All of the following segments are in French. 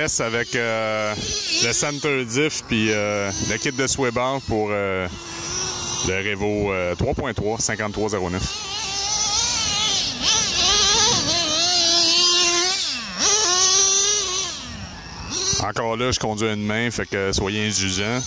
reste avec le Center Diff puis le kit de sway bar pour le Revo 3.3 5309. Encore là, je conduis à une main, fait que soyez indulgents.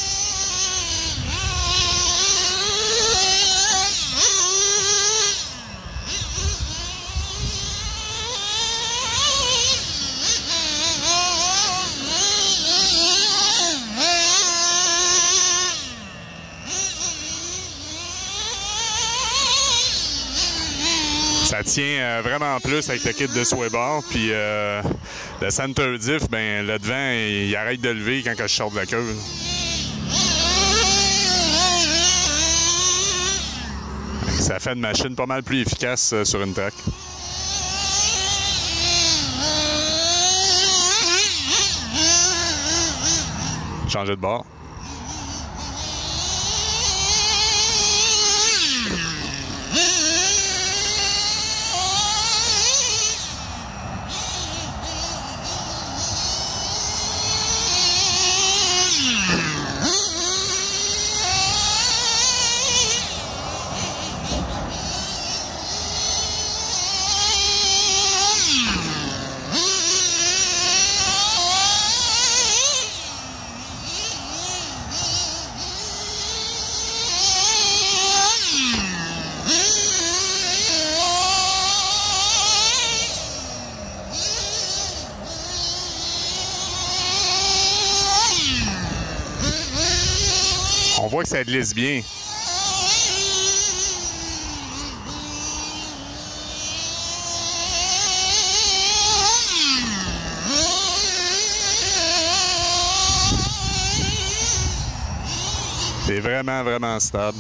Ça tient vraiment plus avec le kit de sway bar, puis le Center Diff, ben le devant, il arrête de lever quand je sors de la queue. Ça fait une machine pas mal plus efficace sur une track. Changer de bord. On voit que ça glisse bien. C'est vraiment, vraiment stable.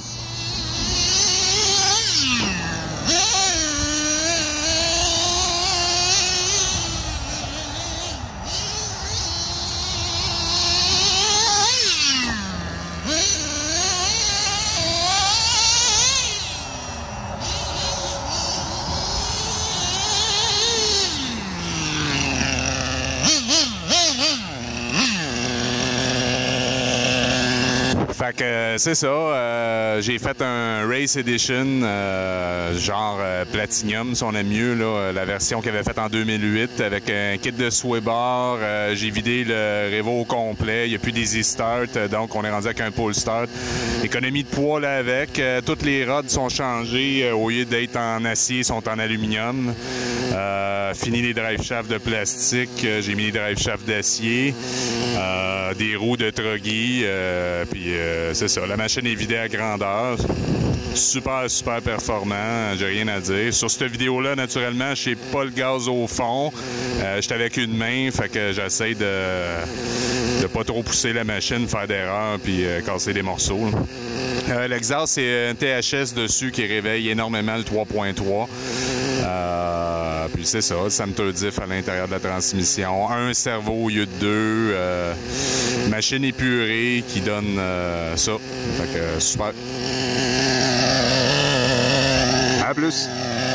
Fait que c'est ça, j'ai fait un Race Edition, genre Platinum, si on aime mieux, là, la version qu'il avait faite en 2008 avec un kit de sway bar. J'ai vidé le Revo au complet, il n'y a plus d'Easy Start, donc on est rendu avec un Pull Start. Économie de poids là avec, toutes les rods sont changées, au lieu d'être en acier, sont en aluminium. Fini les drive shafts de plastique, j'ai mis les drive shafts d'acier, des roues de Troggy, puis c'est ça, la machine est vidée à grandeur. Super, super performant, j'ai rien à dire. Sur cette vidéo-là, naturellement, je sais pas le gaz au fond. J'étais avec une main, fait que j'essaie de pas trop pousser la machine, faire d'erreurs, puis casser des morceaux. L'exhaust, c'est un THS dessus qui réveille énormément le 3.3. Puis c'est ça, le Center Diff à l'intérieur de la transmission. Un cerveau au lieu de deux. Machine épurée qui donne ça. Fait que super. À plus.